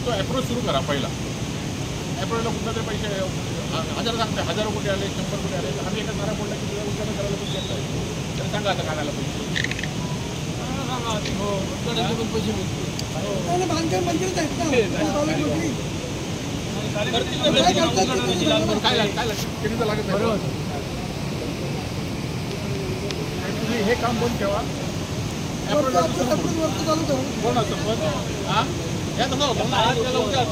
तो अप्रोच सुरू करा पहिला. अप्रोचला कुठला तरी पैसे हजार सांगते, 1000 कोटी आले, 100 कोटी आले, तर आम्ही एका नारा बोलला की तुला उद्घाटन करायला पैसे येत आहे, तर सांगा आता काढायला पैसे. हो उद्घाटनाचे पैसे मिळतील. बांधकाम मंत्रीच आहेत ना, काय लागत नाही. तुम्ही हे काम बंद ठेवा. कोण असं पण हां या तसं होतं ना, आज त्याला उद्या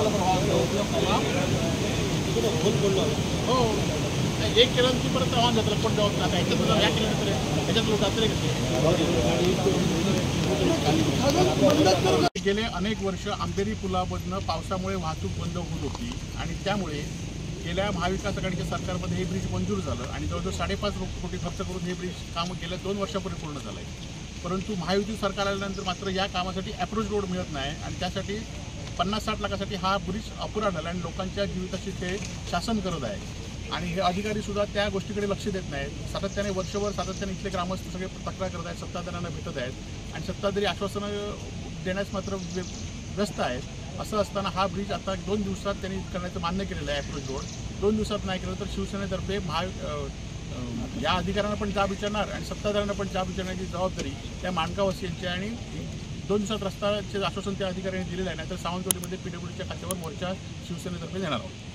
हो एक केलं की परत आव्हान जातं कोण जावं आता ह्याच्यात या केलं तर ह्याच्यात लोक असले कसे. गेले अनेक वर्ष अंधेरी पुलामधनं पावसामुळे वाहतूक बंद होत होती आणि त्यामुळे गेल्या महाविकास आघाडीच्या सरकारमध्ये हे ब्रिज मंजूर झालं आणि जवळजवळ 5.5 कोटी खर्च करून हे ब्रिज काम गेल्या 2 वर्षापूर्वी पूर्ण झालं आहे. परंतु महायुती सरकार आल्यानंतर मात्र या कामासाठी अप्रोच रोड मिळत नाही आणि त्यासाठी 50-60 लाखासाठी हा ब्रिज अपुरा झाला आणि लोकांच्या जीविताशी ते शासन करत आहे. आणि हे अधिकारीसुद्धा त्या गोष्टीकडे लक्ष देत नाहीत. सातत्याने वर्षभर सातत्याने इथले ग्रामस्थ सगळे तक्रार करत आहेत, सत्ताधाऱ्यांना भेटत आहेत आणि सत्ताधारी आश्वासनं देण्यास मात्र व्यस्त आहेत. असं असताना हा ब्रिज आता 2 दिवसात त्यांनी करण्याचं मान्य केलेलं आहे. अप्रोच रोड 2 दिवसात नाही केलं तर शिवसेनेतर्फे या अधिकाऱ्यांना पण जाब विचारणार आणि सत्ताधाऱ्यांना पण जाब विचारण्याची जबाबदारी त्या माणगाववासियांची आणि 2 दिवसात रस्त्याचे आश्वासन त्या अधिकाऱ्यांनी दिलेलं आहे. नाहीतर सावंतवाडीमध्ये PWDच्या खात्यावर मोर्चा शिवसेनेतर्फे देणार आहोत.